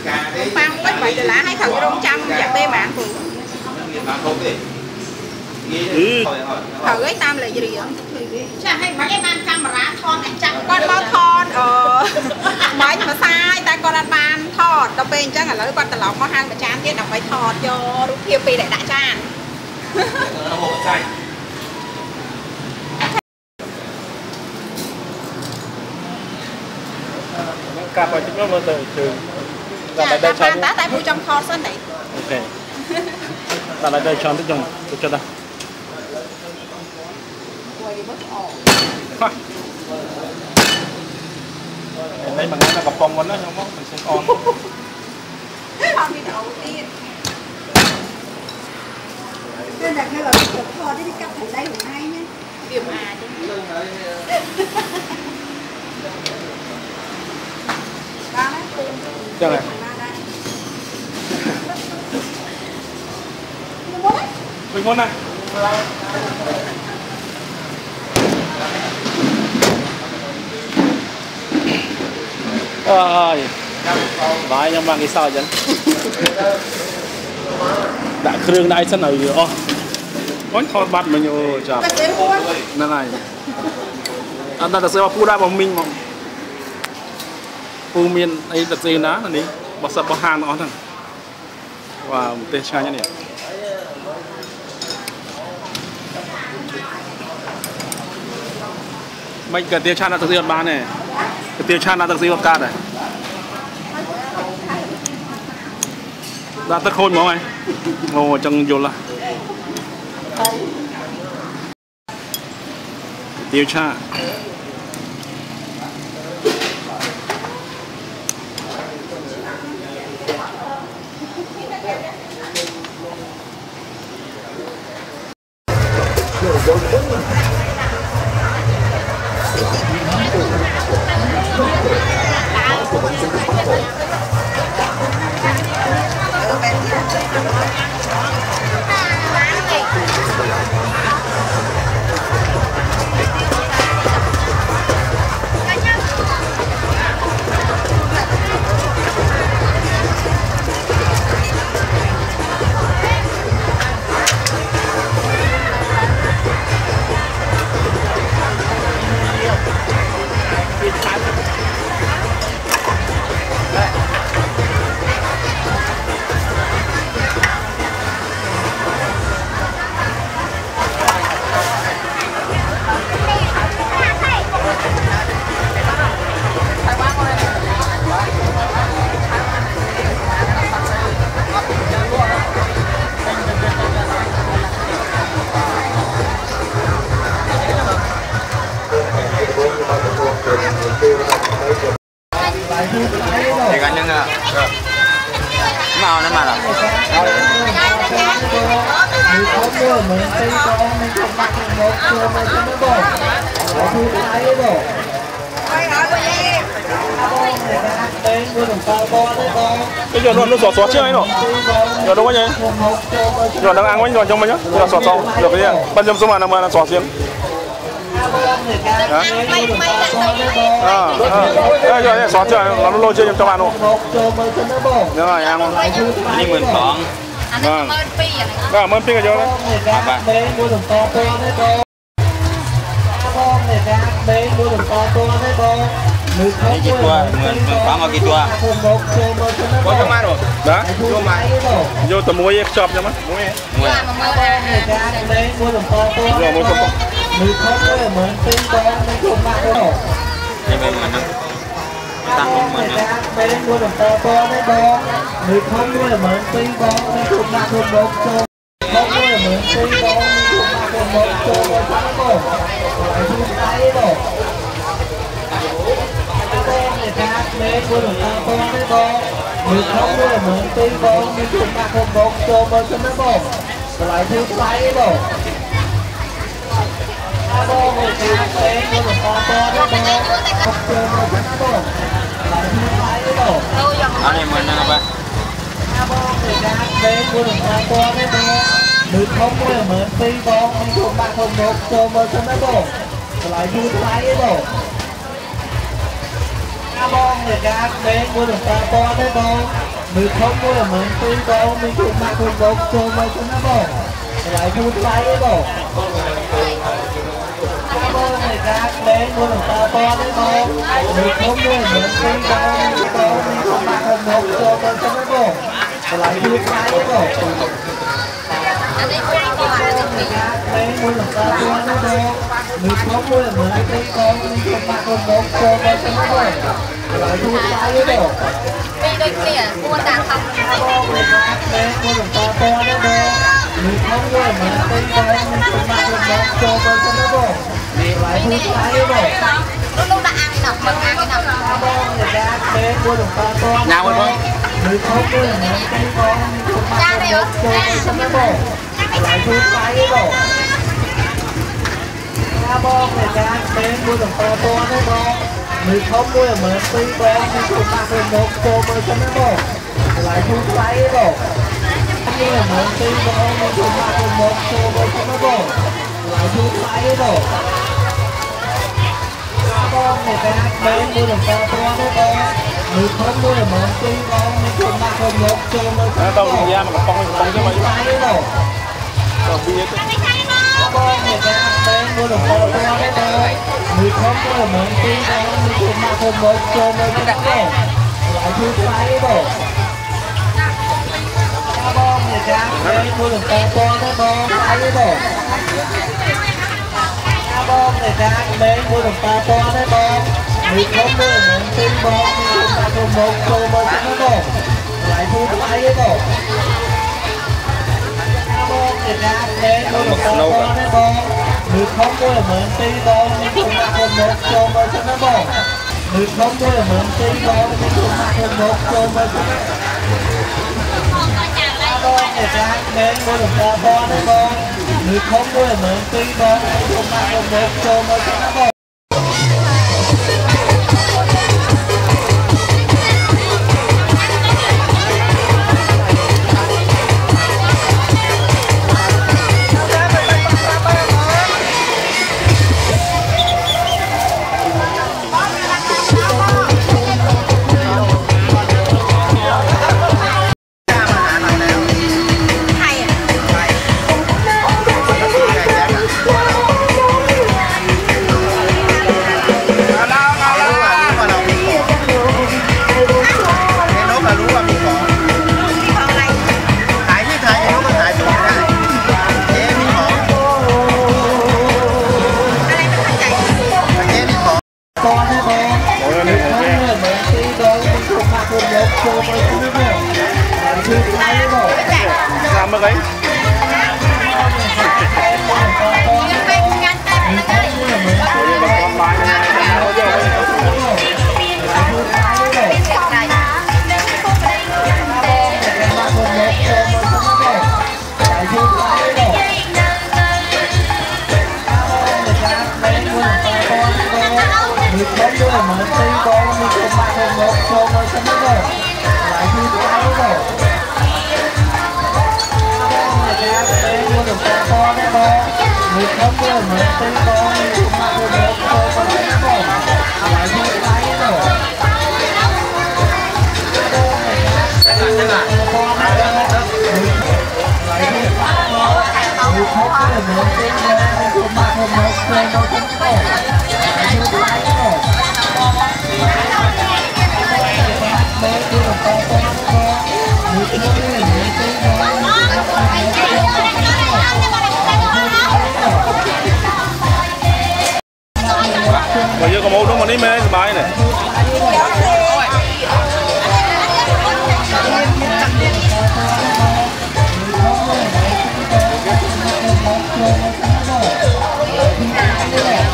Pang bất vậy là hay thằng rong trăm dạ tê mạng phụ thử ấy tam là gì vậy chả hay mấy em ăn camera thon anh chắc con bao thon mấy mà sai ta con ăn ban thọt đâu bên chắc là lấy con tờ lỏng có hai mà chán chứ đọc phải thọt cho lúc kia pì để đại chan cặp vào chúng nó từ từ là đây cho tá tại vui trong thọt sân này ok là đây cho tôi cho ta đây bằng cái là bọc con nó không có mình sẽ con đi đầu tiên nên là cái là cục kho đi cắt thành đây hồi nay nhé điểm à chứ cho này mình muốn này ơi vãi nhưng mà cái sao vậy đã khương đại sân ở ô có thọt bát mình nhiều chả nên này anh ta sẽ mà phu đại bọn mình mà phu miền ấy đặt gì ná là đi bọc sập bọc hàng nó thằng và một tên trai như này mình cần tiêu chan là thực sự bán này tiêu chan là thực sự cát này đã tất khôn không anh ngồi trong vô là tiêu chan thì anh nhân à màu nó mà là cái giờ nó xóa xóa chưa ấy rồi giờ đâu có nhỉ giờ đang ăn bánh rồi trong mình nhá giờ xóa xong được cái gì bây giờ số mà là xóa xiên rồi xóa chơi nó lôi chơi cho bạn luôn rồi ăn nhưng mình còn vâng mơn pin ở chỗ đấy đi chị tua mình có một cái tua có cho má rồi đó vô má vô tầm muối chọc cho mắt muối rồi muối không nhưng mà mình tăng không mình lại thiếu tay đó anh em mình apa được không có là mượn phi con không ba không một cho mơ cho nó bồ lại vui tay đó bon người ta bên của được ta to đấy con มือครบด้วยเหมือนตีบอลมีถูกมาถูกบกโจมมาชนะบอลหลายพูดไล่บอลบอลในการเล่นบอลตาบอลได้บอลมือครบด้วยเหมือนตีบอลมีบอลมีถูกมาถูกบกโจมมาชนะบอลหลายพูดไล่บอลเล่นบอลตาบอลได้บอลมือครบด้วยเหมือนตีบอลมีถูกมาถูกบกโจมมาชนะบอลหลายพูดไล่บอลปีโดยเกลี่ยผู้ต่างทำเป็นคนหลงตาโตได้บอมีท้องด้วยเหมือนเป็นบอลมีคนมาเป็นบอลโจบอลชนะบอมีหลายผู้ชายบอลูกđã ăn nè mình ăn cái nào บอลเลยนะเป็นคนหลงตาโต nhà mình không มีท้องด้วยเหมือนเป็นบอลมีคนมาเป็นบอลโจบอลชนะบอหลายผู้ชายบอลเลยนะเป็นคนหลงตาโตได้บอมือเขาด้วยเหมือนตีบอลมีถูกมาเป็นนกโจมชนะบอลหลายผู้ไซส์บอลด้วยเหมือนตีบอลมีถูกมาเป็นนกโจมชนะบอลหลายผู้ไซส์บอลบอลเนี่ยนะเป็นมือหนึ่งตัวได้บอลมือเขาด้วยเหมือนตีบอลมีถูกมาเป็นนกโจมชนะบอลหลายผู้ไซส์บอลบอลเนี่ยนะเป็นมือหนึ่งตัวได้บอลมือเขาด้วยเหมือนตีบอลมีถูกมาเป็นนกโจมชนะบอลหลายผู้ไซส์บอลบอลเนี่ยนะเป็นมือหนึ่งตัวได้บอลไซส์บอลบอลเนี่ยนะเป็นมือหนึ่งตัวได้บอลมีเขาด้วยเหมือนตีบอลมีถูกมาเป็นนกโจมชนะบอลหลายผู้ไซส์บอลบอลเนี่ยนะเป็นมือหนึ่งตัวได้บอลมือเขาด้วยเหมือนตีบอลมีถูกมาเป็นนกโจมชนะบอลมือเขาด้วยเหมือนตีบอลมีถูกมาเป็นนกโจมชนะบอลเนี่ยนะเป็นมือหนึ่งตัวได้บอลมือเขาด้วยเหมือนตีบอลมีถูกมาเป็นนกโจมชนะบอล làm cái ấy bây giờ có một đúng mà đi mê bài này Hãy subscribe cho kênh Ghiền Mì Gõ để không bỏ lỡ những video hấp dẫn.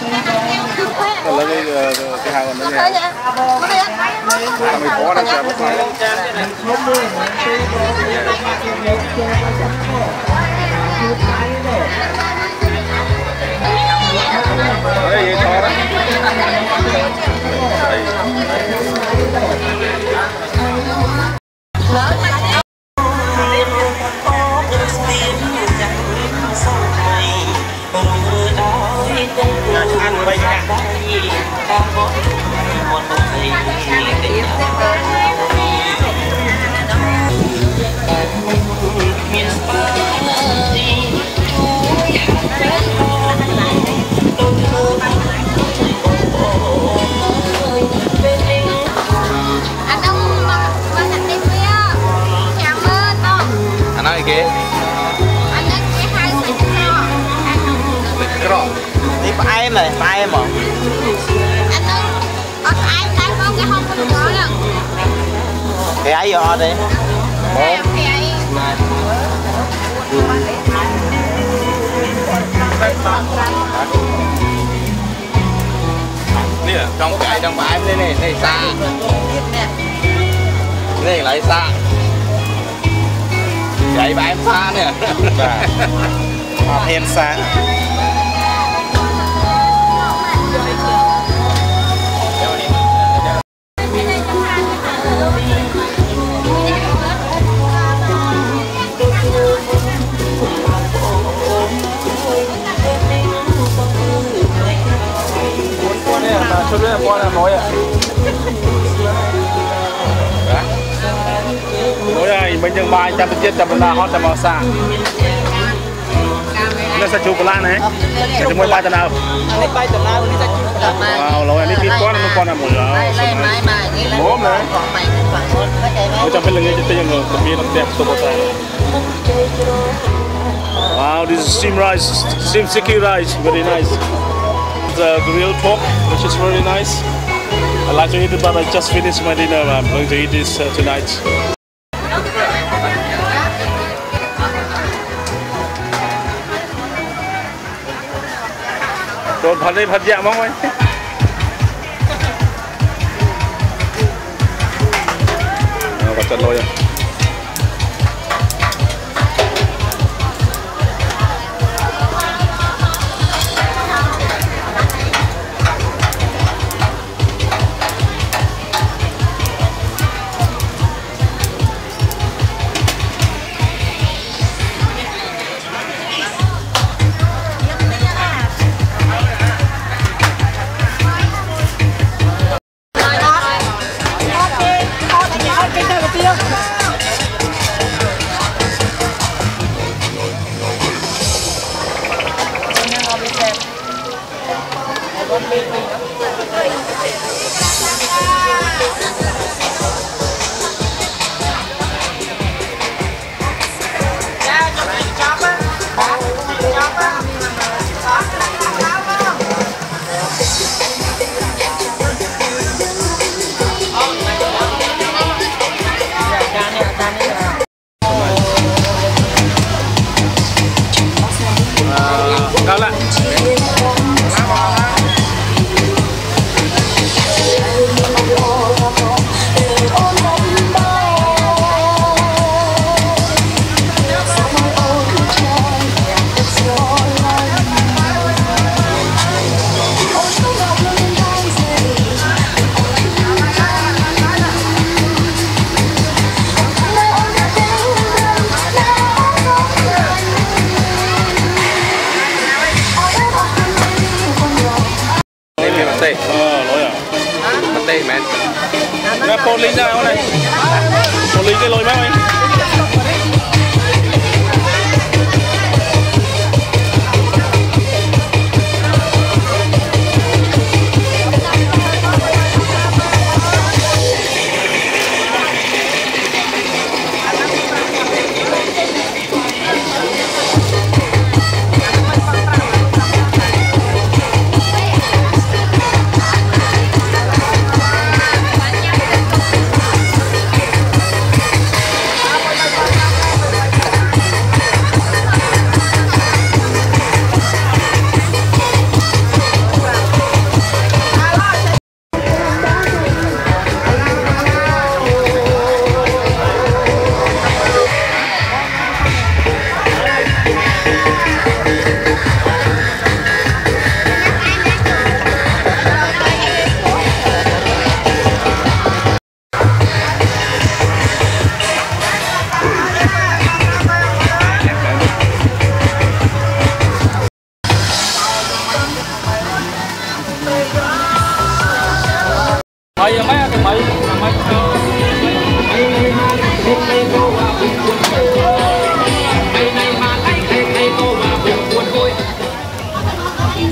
lấy cái hàng này nha. Mình có đang chờ mất máy. Đây gì to đó. Ăn bây giờ anh nói kìa đi ba em này ba em hả cái ấy vô đi nè trong cái trong ba em đây này này xa này lại xa vậy ba em xa nè em xa Cho nên là con là nói à. Nói này mình dừng bài chăm chết chăm là hot chăm xa. Nó sẽ chụp lại này. Sẽ chụp bài tận nào. Wow, lâu này đi con là một rồi. Mồm này. Tôi chẳng biết là nghe chuyện người tập viên làm đẹp tôi có thể. Wow, this is steam rice, steam sticky rice, very nice. The grilled pork, which is very nice. I like to eat it, but I just finished my dinner. I'm going to eat this tonight. Đồผัดđâyผัดdạ mong anh.ผัดchặt lôi à. Cao lại. Tê. Lỗi à? Bắt tê mẹ. Ra con linh ra con này. Con linh cái lôi bác anh.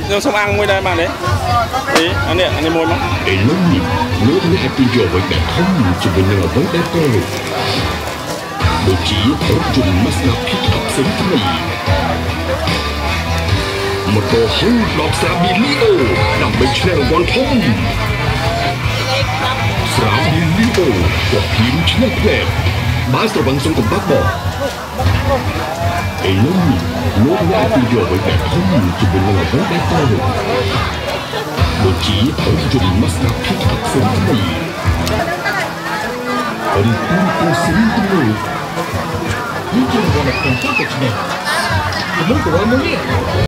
ខ្ញុំសុំអាំងមួយដែរមកនេះអានេះមួយមកឥឡូវនេះលោកអ្នកអាចយកໄວแบบធំជាមួយនឹងអ្វីដែលត្រូវដូចជារថយន្ត Mazda Pickup ផ្សេងថ្មីម៉ូតូ Honda Brio ដើម្បីឈ្នះរង្វាន់ធំស្រា Brio ក៏ភីមឈ្នះផ្លែបើស្រវឹងសុំកំបាក់បងឥឡូវនេះលោកអ្នកអាចយកໄວแบบធំជាមួយនឹងអ្វីដែលត្រូវដូចជារថយន្ត Mazda Pickup ផ្សេងថ្មីឬទូកស៊ីទំនើបនេះជារង្វាន់ដ៏ធំជាងគេឈ្នះជំនួសទៅវិញនេះ